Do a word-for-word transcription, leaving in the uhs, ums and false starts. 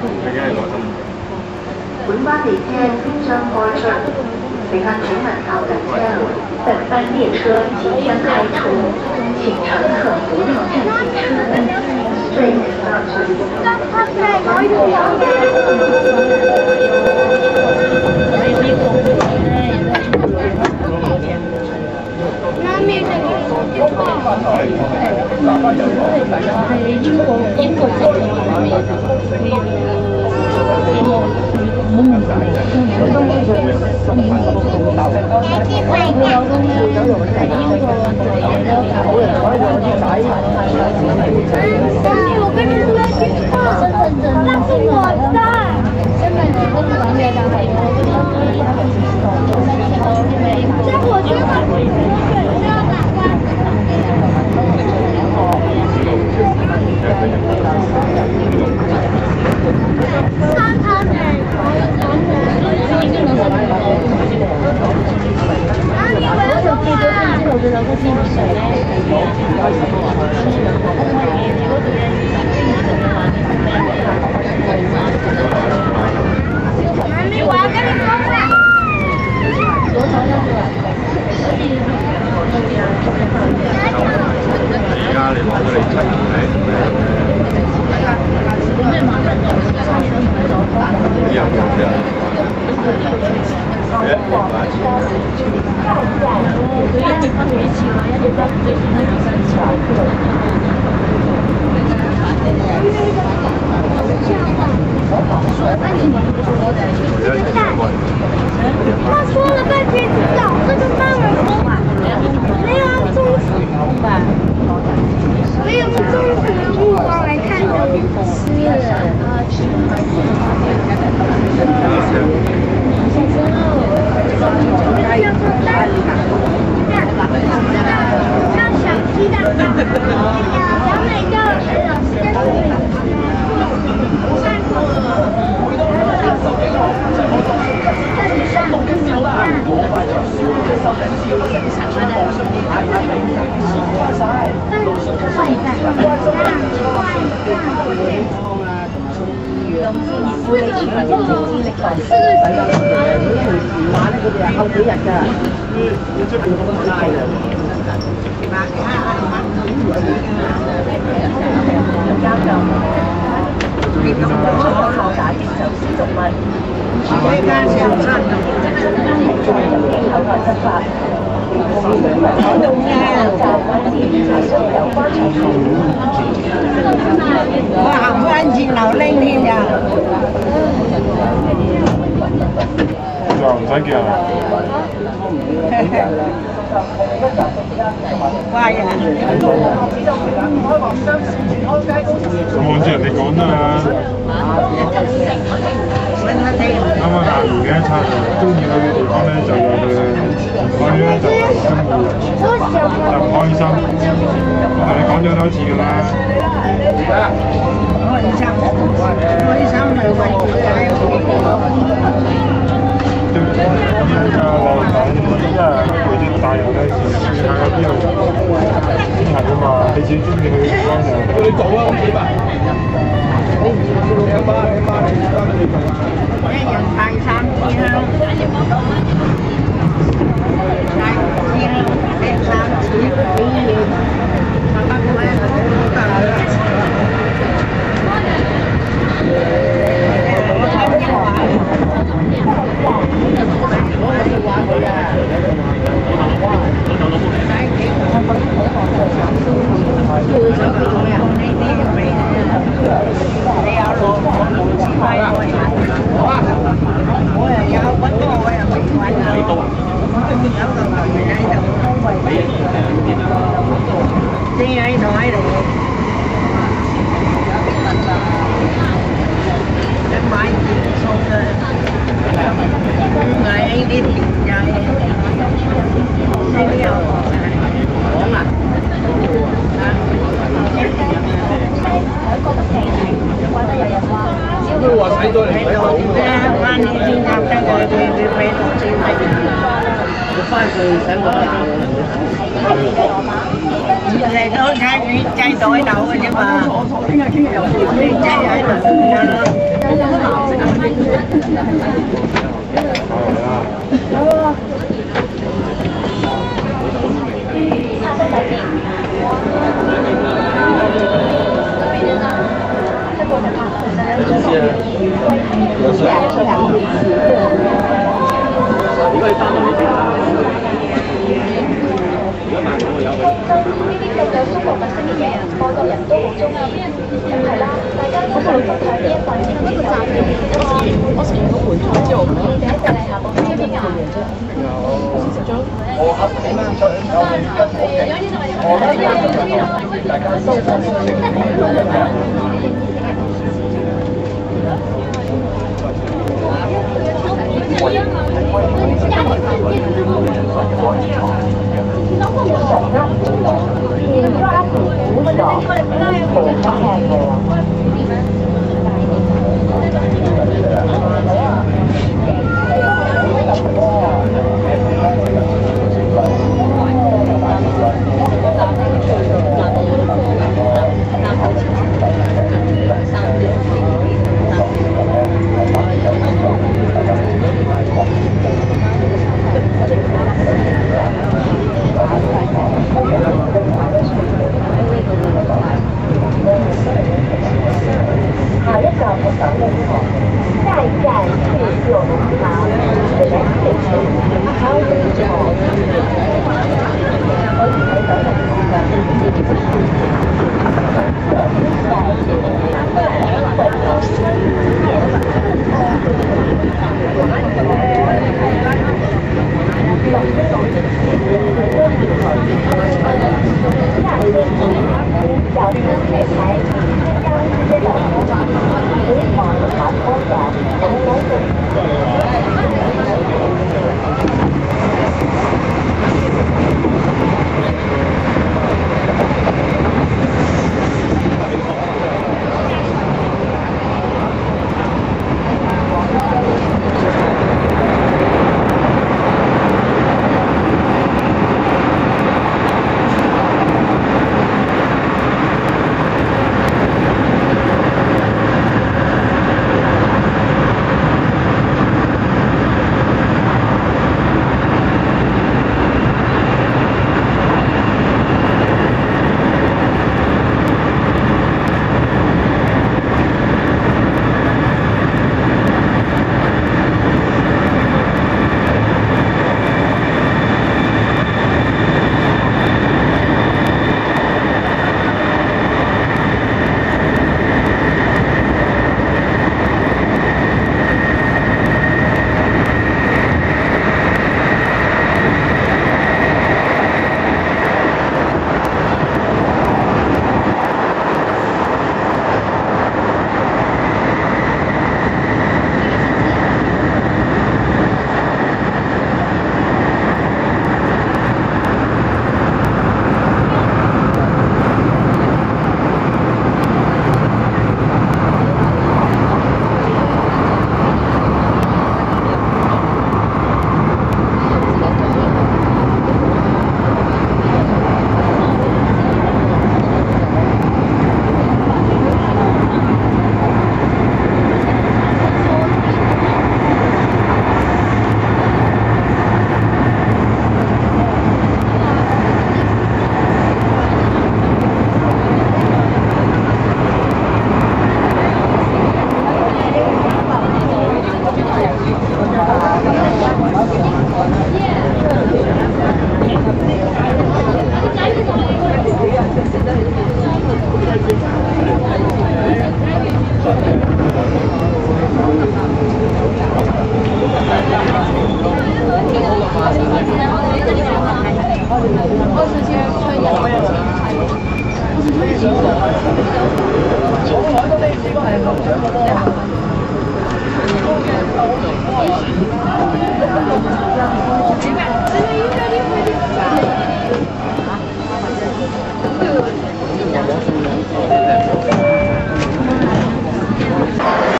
本班列車即將開出，旅客請問候緊車門，本班列車即將開出，請乘客不要站進車門。Please我跟你说句话，那是我的。身份证跟房月刚才有，在火车上不需要打关。他他美，啊，你为什么？妈咪，我要跟你说话。他说了半天找这个慢耳风啊，没有用忠实吧？没有用忠实的目光来看的，是像小鸡蛋糕，小美教老师的看哇，好安靜流拎添呀！就唔使叫啊！乖呀！我望住人哋講啦。啱啱行完嘅一餐，中意去嘅地方咧就有佢，講咗就有生活，就唔開心。我同你講咗多次㗎啦。開心，開心係為解。對，咁就我講，因為佢哋大人咧時時喺嗰邊先係啊嘛，你自己中意去嘅地方就你做啊，幾百。你阿媽，你阿媽你一人派三支香，派支香，派三支俾你，媽媽佢係好大。我聽電話。我係話佢啊。佢想佢做咩啊？呢啲俾你有攞錢買我我又有揾多我又未揾啊！有個朋友喺度，正喺度喺度。想買件餸嘅，買呢啲甜嘢，呢又講啊！都話睇咗嚟睇好嘅，翻呢邊啱得佢佢佢俾到錢係，我翻去使我打。嚟到睇佢雞袋豆嘅啫嘛，你雞喺度㗎啦。 下一站是九龙塘。